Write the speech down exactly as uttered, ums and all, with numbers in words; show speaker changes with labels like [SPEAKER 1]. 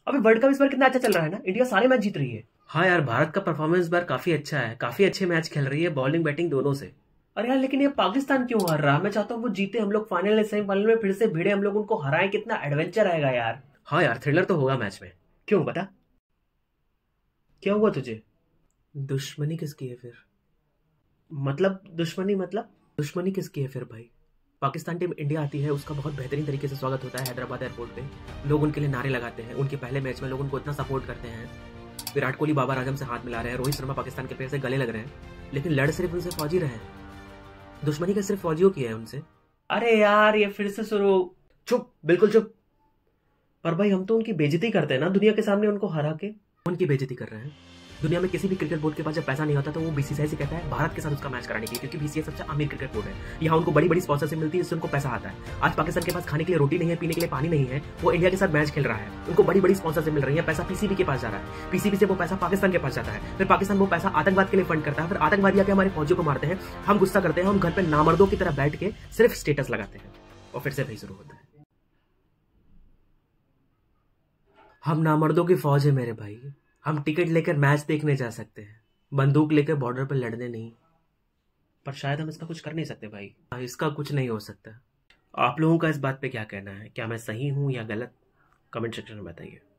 [SPEAKER 1] अभी world cup इस बार कितना अच्छा चल रहा है ना, इंडिया सारे मैच जीत रही है।
[SPEAKER 2] हाँ यार, भारत का परफॉर्मेंस इस बार काफी अच्छा है, काफी अच्छे मैच खेल रही है, बॉलिंग बैटिंग दोनों से।
[SPEAKER 1] अरे यार लेकिन ये पाकिस्तान क्यों हार रहा है? मैं चाहता हूँ वो जीते, हम लोग फाइनल सेमीफाइनल में फिर से भिड़े, हम लोग उनको हराएं, कितना एडवेंचर आएगा यार।
[SPEAKER 2] हाँ यार, थ्रिलर तो होगा मैच में।
[SPEAKER 1] क्यों बता, क्या हुआ तुझे?
[SPEAKER 2] दुश्मनी किसकी है फिर?
[SPEAKER 1] मतलब दुश्मनी मतलब?
[SPEAKER 2] दुश्मनी किसकी है फिर भाई? पाकिस्तान टीम इंडिया आती है, उसका बहुत बेहतरीन तरीके से स्वागत होता है हैदराबाद एयरपोर्ट पे। लोग उनके लिए नारे लगाते हैं, उनके पहले मैच में लोग उनको इतना सपोर्ट करते हैं। विराट कोहली बाबर आजम से हाथ मिला रहे हैं, रोहित शर्मा पाकिस्तान के प्लेयर से गले लग रहे हैं, लेकिन लड़ सिर्फ उनसे फौजी रहे हैं। दुश्मनी का सिर्फ फौजियों की है उनसे।
[SPEAKER 1] अरे यार ये फिर से शुरू।
[SPEAKER 2] चुप, बिल्कुल चुप।
[SPEAKER 1] पर भाई हम तो उनकी बेइज्जती करते हैं ना दुनिया के सामने उनको हरा के।
[SPEAKER 2] उनकी बेइज्जती कर रहे हैं। दुनिया में किसी भी क्रिकेट बोर्ड के पास जब पैसा नहीं होता तो वो बीसीसीआई से कहता है भारत के साथ उसका मैच कराने के लिए, क्योंकि बीसीसीआई सबसे अमीर क्रिकेट बोर्ड है। यहाँ उनको बड़ी बड़ी स्पॉन्सरशिप मिलती है, जिससे उनको पैसा आता है। आज पाकिस्तान के पास खाने के लिए रोटी नहीं है, पीने के लिए पानी नहीं है, वो इंडिया के साथ मैच खेल रहा है, उनको बड़ी बड़ी स्पॉन्सरशिप मिल रही है, पैसा पीसीबी के पास जा रहा है, पीसीबी से वो पैसा पाकिस्तान के पास जाता है, फिर पाकिस्तान वो पैसा आतंकवाद के लिए फंड करता है, फिर आतंकवादी आके हमारे फौजियों को मारते हैं, हम गुस्सा करते हैं, हम घर पे नामर्दों की तरह बैठ के सिर्फ स्टेटस लगाते हैं, और फिर से वही शुरू होता है। हम नामर्दों की फौज है मेरे भाई। हम टिकट लेकर मैच देखने जा सकते हैं, बंदूक लेकर बॉर्डर पर लड़ने नहीं।
[SPEAKER 1] पर शायद हम इसका कुछ कर नहीं सकते भाई।
[SPEAKER 2] इसका कुछ नहीं हो सकता। आप लोगों का इस बात पे क्या कहना है? क्या मैं सही हूं या गलत? कमेंट सेक्शन में बताइए।